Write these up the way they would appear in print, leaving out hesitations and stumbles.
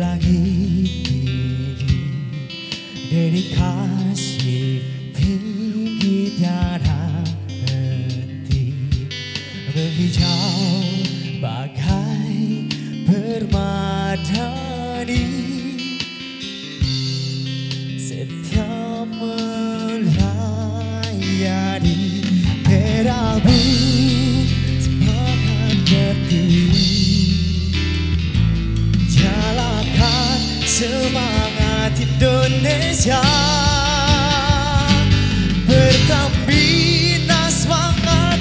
langit tinggi, dedikasi tinggi tiada henti, menghijau bagai permadani, setia melayani Prabu semangat berdiri, jalankan semangat Indonesia, bertambina semangat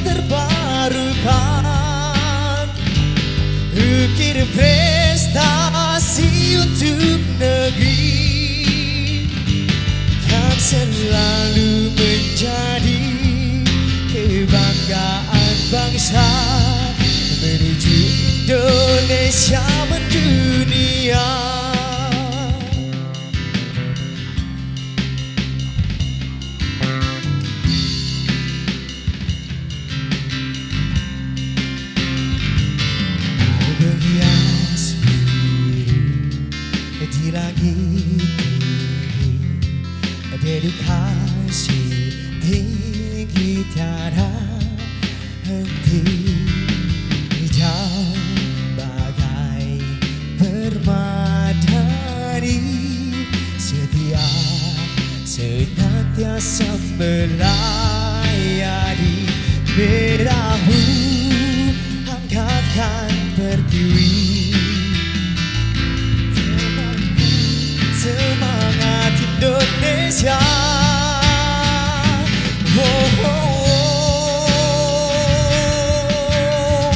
terbarukan, ukir prestasi untuk negeri, kan selalu menjadi kebanggaan bangsa, menuju Indonesia mendunia. Berhias biru di langit tinggi, dedikasi tinggi tiada henti, hijau bagai permadani, setia senantiasa melayani. Berahu angkatkan pertiwi, semangat Indonesia. Oh, oh, oh.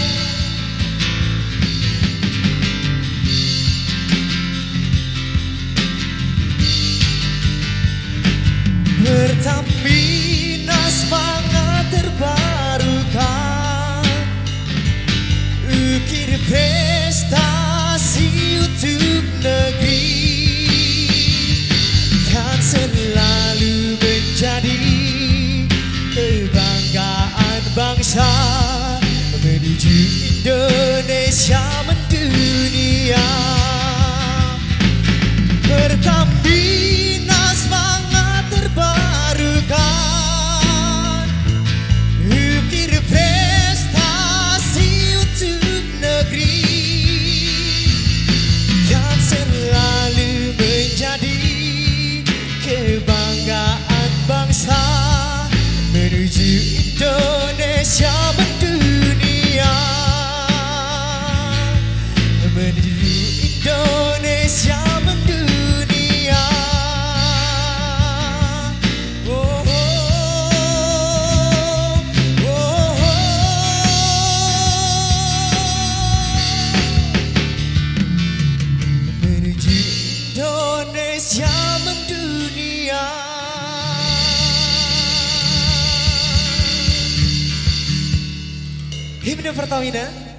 Bertambina semangat terbarukan, ukir prestasi untuk negeri, kan selalu menjadi kebanggaan bangsa, menuju Indonesia mendunia. Bertambina semangat terbarukan, ukir prestasi untuk negeri, kan selalu menjadi kebanggaan bangsa, menuju Indonesia mendunia, menuju Indonesia mendunia. Oh, oh, oh, oh, oh. Menuju Indonesia mendunia. Himne Pertamina.